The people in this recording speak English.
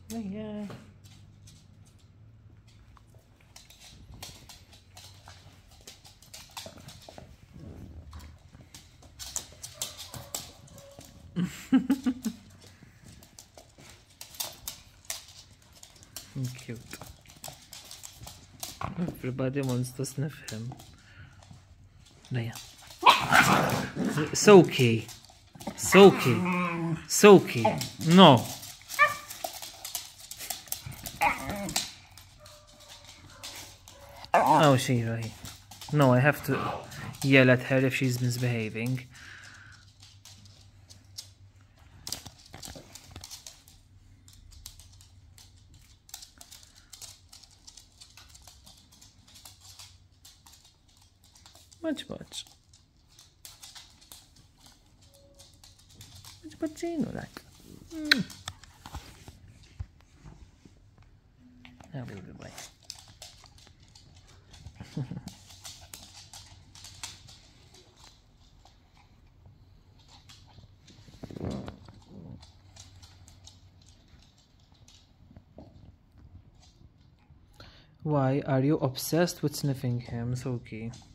Yeah. Cute. Everybody wants to sniff him. Leia. Soaky. Soaky. Soaky. No. Oh, Shira. No, I have to yell at her if she's misbehaving. Much. Muchino, like. Have a good bye. Why are you obsessed with sniffing him, Soaky?